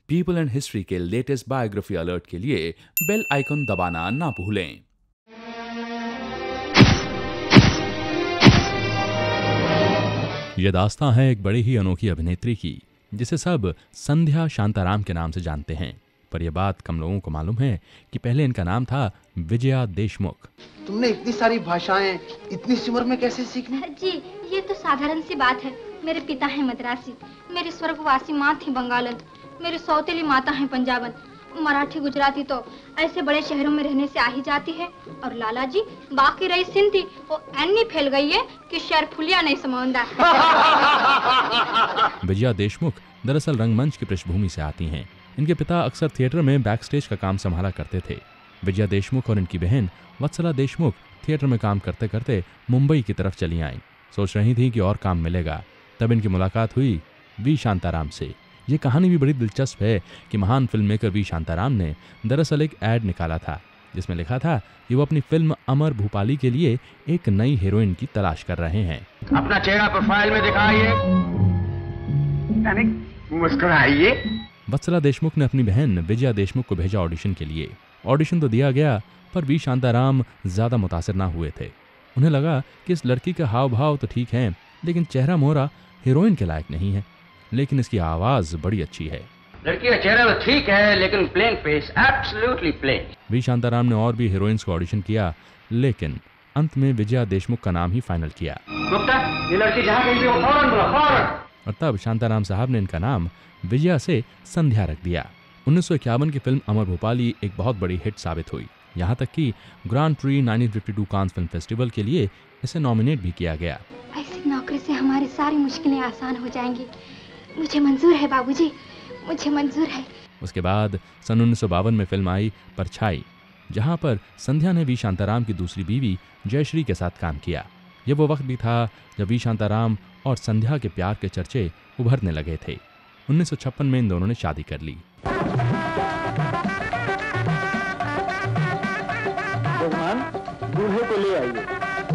People and history के latest biography alert के लिए बेल आइकन दबाना ना भूलें। यह दास्तां है एक बड़ी ही अनोखी अभिनेत्री की, जिसे सब संध्या शांताराम के नाम से जानते हैं। पर यह बात कम लोगों को मालूम है कि पहले इनका नाम था विजया देशमुख। तुमने इतनी सारी भाषाएं इतनी सी उम्र में कैसे सीख ली? जी, ये तो साधारण सी बात है। मेरे पिता हैं मद्रासी, मेरी स्वर्गवासी माँ थी बंगालन, मेरी सौतेली माता हैं पंजाबन। मराठी गुजराती तो ऐसे बड़े शहरों में रहने से आ ही जाती है। और लाला जी बाकी रही सिंधी, वो ऐनी फैल गई है कि शहर फुलिया नहीं समाਉਂਦਾ। विजया देशमुख दरअसल रंगमंच की पृष्ठभूमि से आती हैं। इनके पिता अक्सर थिएटर में बैकस्टेज का काम संभाला करते थे। विजया देशमुख और इनकी बहन वत्सला देशमुख थिएटर में काम करते करते मुंबई की तरफ चली आईं। सोच रही थी कि और काम मिलेगा। तब इनकी मुलाकात हुई वी शांताराम से। ये कहानी भी बड़ी दिलचस्प है कि महान फिल्म मेकर वी शांताराम ने दरअसल एक एड निकाला था, जिसमें लिखा था कि वो अपनी फिल्म अमर भूपाली के लिए एक नई हीरोइन की तलाश कर रहे हैं। अपना चेहरा प्रोफाइल में दिखाइए, मुस्कुराइए। वत्सला देशमुख ने अपनी बहन विजया देशमुख को भेजा ऑडिशन के लिए। ऑडिशन तो दिया गया, पर वी शांताराम ज्यादा मुतासिर ना हुए थे। उन्हें लगा कि इस लड़की के हाव भाव तो ठीक हैं, लेकिन चेहरा मोहरा हीरोइन के लायक नहीं है। लेकिन इसकी आवाज बड़ी अच्छी है। लड़की का चेहरा तो ठीक है, लेकिन plain face, absolutely plain. V Shantaram ने और भी हीरोइंस को ऑडिशन किया, लेकिन अंत में विजया देशमुख का नाम ही फाइनल किया। गुप्ता, ये लड़की जहाँ गई थी वो फौरन बुला, फौरन। और तब शांताराम साहब ने इनका नाम विजया से संध्या रख दिया। 1951 की फिल्म अमर भूपाली एक बहुत बड़ी हिट साबित हुई। यहाँ तक कि grand prix 1952 Cannes film festival के लिए इसे नॉमिनेट भी किया गया। ऐसी नौकरी से हमारी सारी मुश्किलें आसान हो जाएंगी। मुझे मंजूर है बाबूजी, मुझे मंजूर है। उसके बाद सन 1952 में फिल्म आई परछाई, जहां पर संध्या ने वी शांताराम की दूसरी बीवी जयश्री के साथ काम किया। ये वो वक्त भी था जब वी शांताराम और संध्या के प्यार के चर्चे उभरने लगे थे। 1956 में इन दोनों ने शादी कर ली। दूल्हे को ले आइए।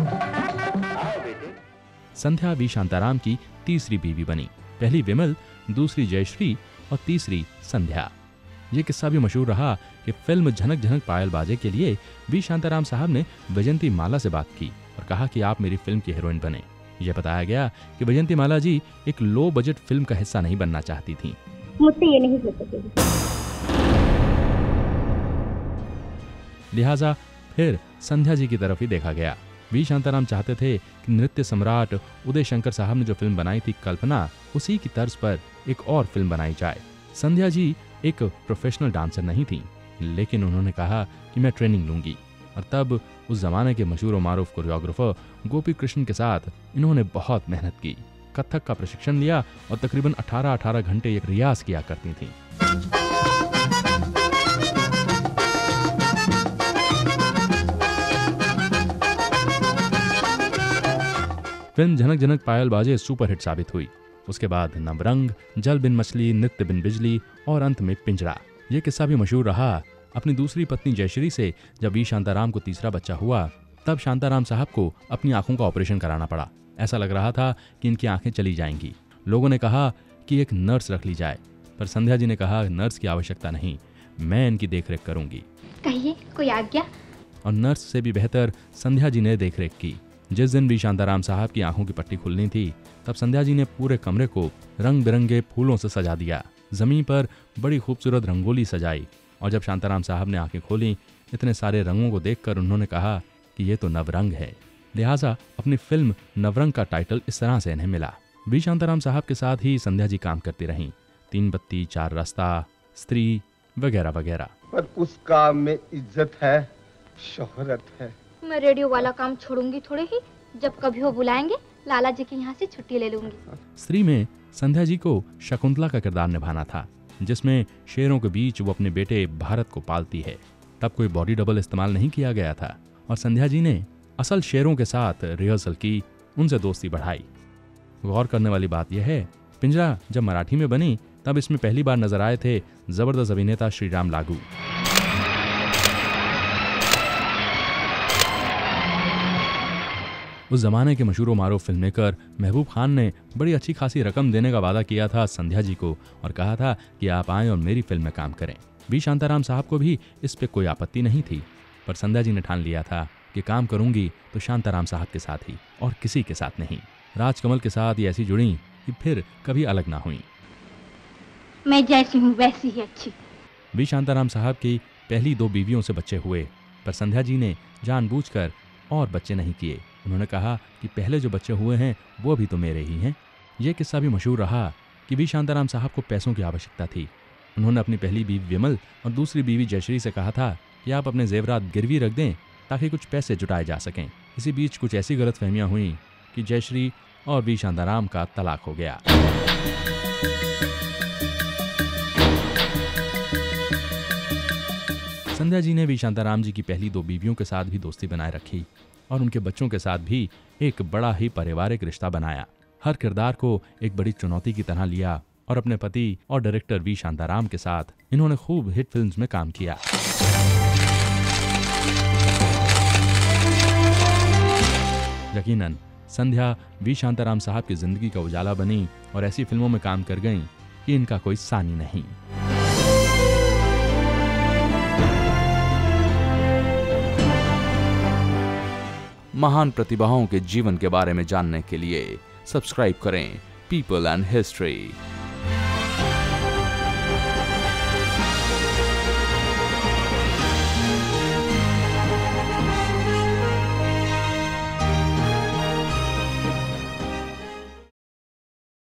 संध्या वी शांताराम की तीसरी बीवी बनी। पहली विमल, दूसरी जयश्री और तीसरी संध्या। ये किस्सा भी मशहूर रहा कि फिल्म झनक झनक पायल बाजे के लिए वी शांताराम साहब ने वैजंती माला से बात की और कहा कि आप मेरी फिल्म की हीरोइन बने। यह बताया गया कि वैजंती माला जी एक लो बजट फिल्म का हिस्सा नहीं बनना चाहती थी। मुझसे ये नहीं हो सकेगा। लिहाजा फिर संध्या जी की तरफ ही देखा गया। वी शांताराम चाहते थे कि नृत्य सम्राट उदय शंकर साहब ने जो फिल्म बनाई थी कल्पना, उसी की तर्ज पर एक और फिल्म बनाई जाए। संध्या जी एक प्रोफेशनल डांसर नहीं थी, लेकिन उन्होंने कहा कि मैं ट्रेनिंग लूंगी। और तब उस जमाने के मशहूर और मारूफ कोरियोग्राफर गोपी कृष्ण के साथ इन्होंने बहुत मेहनत की। कथक का प्रशिक्षण लिया और तकरीबन 18 घंटे एक रियाज किया करती थी। फिल्म झनक झनक पायल बाजे सुपरहिट साबित हुई। उसके बाद नवरंग, जल बिन मछली, नृत्य बिन बिजली और अंत में पिंजरा। ये किस्सा भी मशहूर रहा अपनी दूसरी पत्नी जयश्री से। जब वी शांताराम को तीसरा बच्चा हुआ, तब शांताराम साहब को अपनी आंखों का ऑपरेशन कराना पड़ा। ऐसा लग रहा था कि इनकी आंखें चली जाएंगी। लोगों ने कहा कि एक नर्स रख ली जाए, पर संध्या जी ने कहा नर्स की आवश्यकता नहीं, मैं इनकी देखरेख करूंगी। कहिए, कोई आज्ञा? और नर्स से भी बेहतर संध्या जी ने देखरेख की। जिस दिन वी शांताराम साहब की आंखों की पट्टी खुलनी थी, तब संध्या जी ने पूरे कमरे को रंग बिरंगे फूलों से सजा दिया। जमीन पर बड़ी खूबसूरत रंगोली सजाई और जब शांताराम साहब ने आंखें खोली, इतने सारे रंगों को देखकर उन्होंने कहा कि ये तो नवरंग है। लिहाजा अपनी फिल्म नवरंग का टाइटल इस तरह से इन्हें मिला। वी शांताराम साहब के साथ ही संध्या जी काम करती रहीं। 3 बत्ती, 4 रास्ता, स्त्री वगैरह वगैरह। पर उस काम में इज्जत है, शोहरत है। मैं रेडियो वाला काम छोड़ूंगी थोड़े ही। जब कभी वो बुलाएंगे, लाला जी के यहाँ से छुट्टी ले लूंगी। स्त्री में संध्या जी को शकुंतला का किरदार निभाना था, जिसमें शेरों के बीच वो अपने बेटे भारत को पालती है। तब कोई बॉडी डबल इस्तेमाल नहीं किया गया था और संध्या जी ने असल शेरों के साथ रिहर्सल की, उनसे दोस्ती बढ़ाई। गौर करने वाली बात यह है, पिंजरा जब मराठी में बनी, तब इसमें पहली बार नजर आए थे जबरदस्त अभिनेता श्रीराम लागू। उस जमाने के मशहूर मारूफ फिल्म मेकर महबूब खान ने बड़ी अच्छी खासी रकम देने का वादा किया था संध्या जी को और कहा था कि आप आएं और मेरी फिल्म में काम करें। वी शांताराम साहब को भी इस पे कोई आपत्ति नहीं थी, पर संध्या जी ने ठान लिया था कि काम करूंगी तो शांताराम साहब के साथ ही और किसी के साथ नहीं। राजकमल के साथ ये ऐसी जुड़ी कि फिर कभी अलग ना हुई। मैं जैसी हूँ वैसी ही अच्छी। वी शांताराम साहब की पहली 2 बीवियों से बच्चे हुए, पर संध्या जी ने जानबूझकर और बच्चे नहीं किए। उन्होंने कहा कि पहले जो बच्चे हुए हैं वो भी तो मेरे ही हैं। ये किस्सा भी मशहूर रहा कि वी शांताराम साहब को पैसों की आवश्यकता थी। उन्होंने अपनी पहली बीवी विमल और दूसरी बीवी जयश्री से कहा था कि आप अपने जेवरात गिरवी रख दें ताकि कुछ पैसे जुटाए जा सकें। इसी बीच कुछ ऐसी गलतफहमियां हुई कि जयश्री और वी शांताराम का तलाक हो गया। संध्या जी ने वी शांताराम जी की पहली 2 बीवियों के साथ भी दोस्ती बनाए रखी और उनके बच्चों के साथ भी एक बड़ा ही पारिवारिक रिश्ता बनाया। हर किरदार को एक बड़ी चुनौती की तरह लिया और अपने पति और डायरेक्टर वी शांताराम के साथ इन्होंने खूब हिट फिल्म्स में काम किया। यकीनन संध्या वी शांताराम साहब की जिंदगी का उजाला बनी और ऐसी फिल्मों में काम कर गईं कि इनका कोई सानी नहीं। महान प्रतिभाओं के जीवन के बारे में जानने के लिए सब्सक्राइब करें पीपल एंड हिस्ट्री।